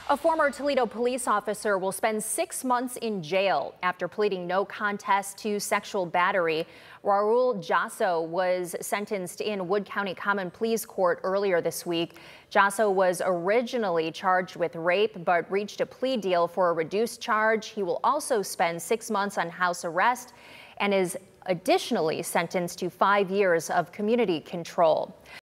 A former Toledo police officer will spend 6 months in jail after pleading no contest to sexual battery. Raul Jason was sentenced in Wood County Common Pleas Court earlier this week. Jason was originally charged with rape but reached a plea deal for a reduced charge. He will also spend 6 months on house arrest and is additionally sentenced to 5 years of community control.